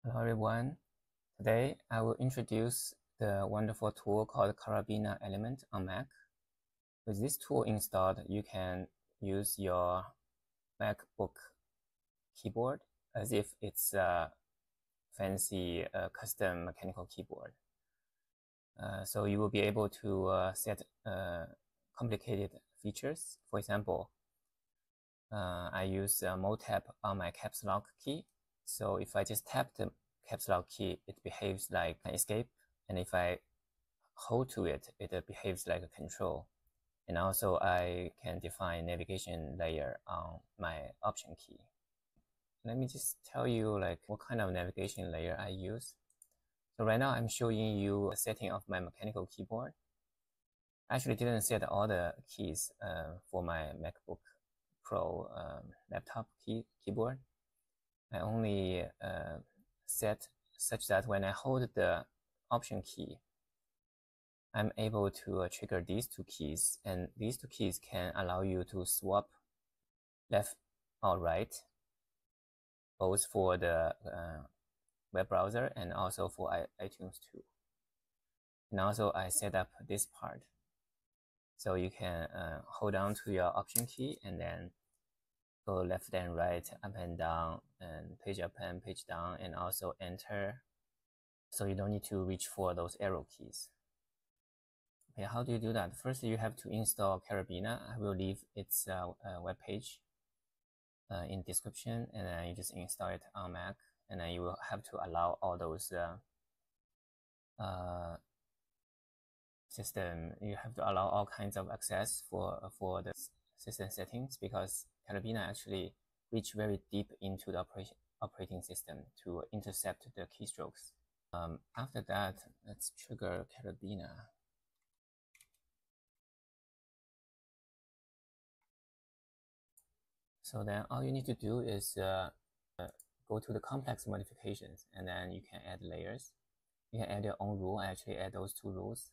Hello everyone. Today I will introduce the wonderful tool called Karabiner Element on Mac. With this tool installed, you can use your MacBook keyboard as if it's a fancy custom mechanical keyboard. So you will be able to set complicated features. For example, I use Mode Tap on my caps lock key. So if I just tap the caps lock key, it behaves like an escape. And if I hold to it, it behaves like a control. And also I can define navigation layer on my option key. Let me just tell you like what kind of navigation layer I use. So right now I'm showing you a setting of my mechanical keyboard. I actually didn't set all the keys for my MacBook Pro laptop keyboard. I only set such that when I hold the option key, I'm able to trigger these two keys, and these two keys can allow you to swap left or right, both for the web browser and also for iTunes too. And also I set up this part, so you can hold on to your option key and then go left and right, up and down, and page up and page down, and also enter. So you don't need to reach for those arrow keys. Okay, how do you do that? First, you have to install Karabiner. I will leave its web page in description, and then you just install it on Mac, and then you will have to allow all those you have to allow all kinds of access for the system settings, because Karabiner actually reach very deep into the operating system to intercept the keystrokes. After that, let's trigger Karabiner. So then all you need to do is go to the complex modifications, and then you can add layers. You can add your own rule. I actually add those two rules.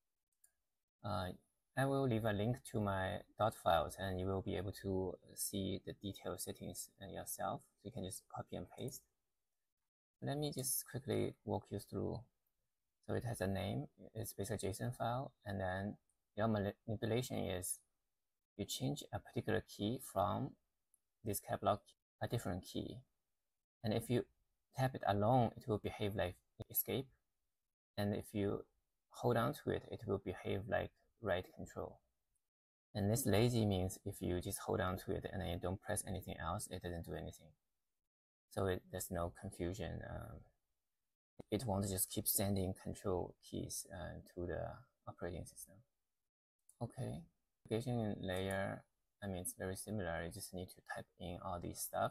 I will leave a link to my dot files, and you will be able to see the detailed settings yourself. So you can just copy and paste. Let me just quickly walk you through. So it has a name, it's basically a JSON file, and then your manipulation is you change a particular key from this cap lock, a different key. And if you tap it alone, it will behave like escape. And if you hold on to it, it will behave like right control. And this lazy means if you just hold on to it and then you don't press anything else, it doesn't do anything. So there's no confusion. It won't just keep sending control keys to the operating system. Okay, navigation layer, I mean, it's very similar. You just need to type in all this stuff.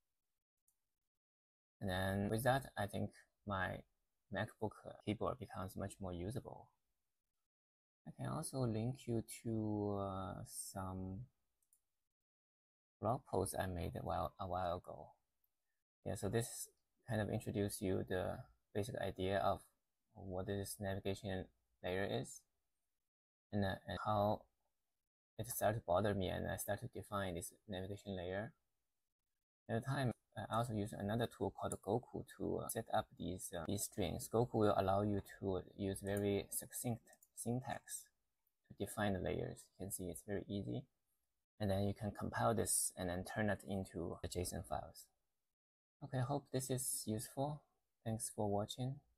And then with that, I think my MacBook keyboard becomes much more usable. I can also link you to some blog posts I made a while ago. Yeah, so this kind of introduces you the basic idea of what this navigation layer is, and how it started to bother me, and I started to define this navigation layer. At the time, I also used another tool called Goku to set up these strings. Goku will allow you to use very succinct syntax to define the layers. You can see it's very easy. And then you can compile this and then turn it into the JSON files. Okay, I hope this is useful. Thanks for watching.